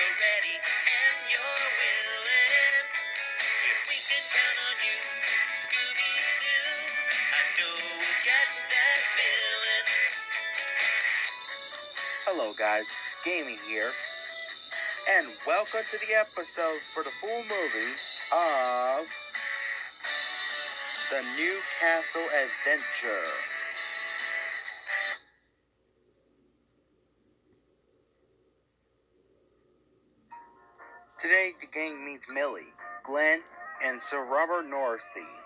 you're ready and you're willing. If we can count on you, Scooby-Doo, I know we'll catch that villain. Hello guys, it's Gaming here, and welcome to the episode for the full movie of The Newcastle Adventure. Today the gang meets Millie, Glenn, and Sir Robert Northey.